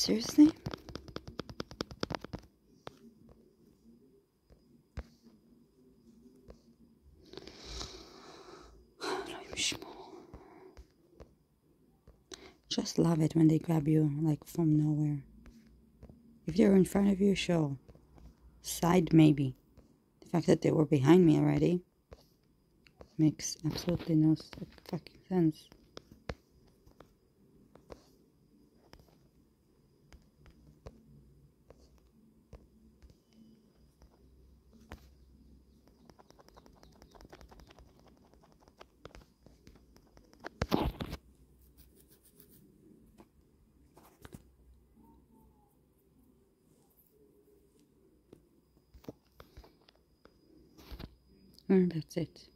Seriously? Just love it when they grab you like from nowhere. If they're in front of you, sure. Side, maybe. The fact that they were behind me already makes absolutely no fucking sense. And that's it.